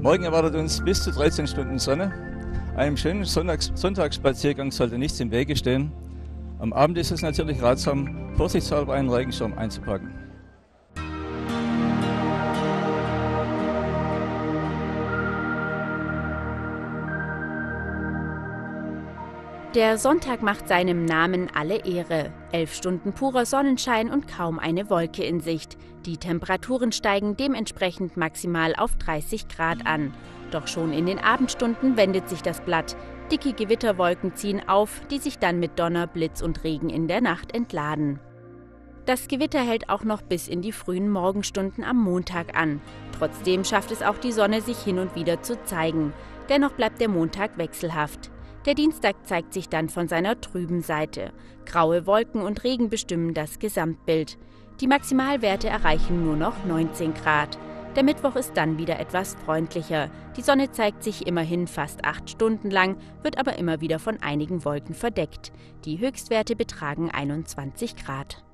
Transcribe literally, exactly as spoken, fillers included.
Morgen erwartet uns bis zu dreizehn Stunden Sonne. Einem schönen Sonntags Sonntagsspaziergang sollte nichts im Wege stehen. Am Abend ist es natürlich ratsam, vorsichtshalber einen Regenschirm einzupacken. Der Sonntag macht seinem Namen alle Ehre. Elf Stunden purer Sonnenschein und kaum eine Wolke in Sicht. Die Temperaturen steigen dementsprechend maximal auf dreißig Grad an. Doch schon in den Abendstunden wendet sich das Blatt. Dicke Gewitterwolken ziehen auf, die sich dann mit Donner, Blitz und Regen in der Nacht entladen. Das Gewitter hält auch noch bis in die frühen Morgenstunden am Montag an. Trotzdem schafft es auch die Sonne, sich hin und wieder zu zeigen. Dennoch bleibt der Montag wechselhaft. Der Dienstag zeigt sich dann von seiner trüben Seite. Graue Wolken und Regen bestimmen das Gesamtbild. Die Maximalwerte erreichen nur noch neunzehn Grad. Der Mittwoch ist dann wieder etwas freundlicher. Die Sonne zeigt sich immerhin fast acht Stunden lang, wird aber immer wieder von einigen Wolken verdeckt. Die Höchstwerte betragen einundzwanzig Grad.